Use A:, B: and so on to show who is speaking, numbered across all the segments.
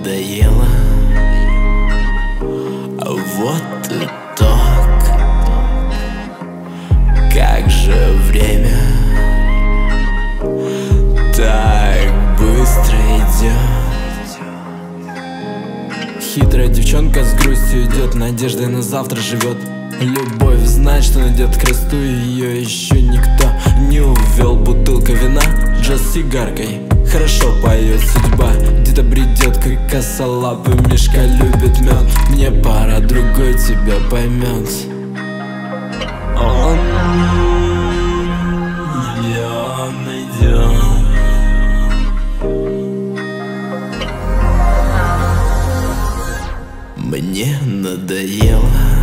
A: надоело, а вот итог. Как же время так быстро идет. Хитрая девчонка с грустью идет, надеждой на завтра живет. Любовь знает, что найдет к кресту, ее еще никто не увел. Бутылка вина, джаз с сигаркой, хорошо поет судьба. Где-то бредет, как косолапый, мишка любит мед. Мне пора, другой тебя поймет. Он идет. Мне надоело,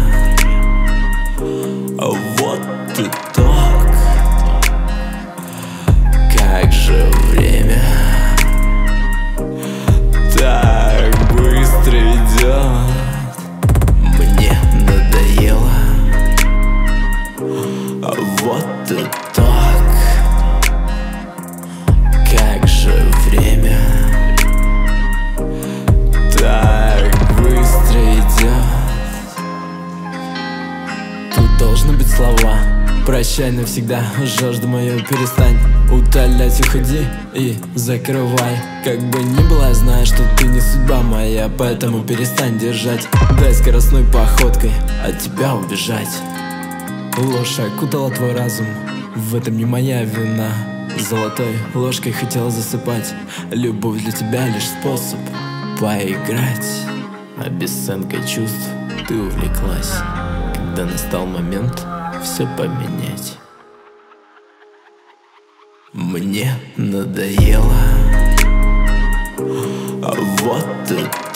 A: а вот итог. Как же время так быстро идет. Мне надоело, а вот итог. Как же время так быстро идет. Тут должны быть слова: прощай навсегда, жажда мою перестань утолять, уходи и закрывай. Как бы ни было, я знаю, что ты не судьба моя, поэтому перестань держать. Дай скоростной походкой от тебя убежать. Ложь окутала твой разум, в этом не моя вина. Золотой ложкой хотела засыпать. Любовь для тебя лишь способ поиграть. Обесценкой чувств ты увлеклась, когда настал момент все поменять. Мне надоело, а вот это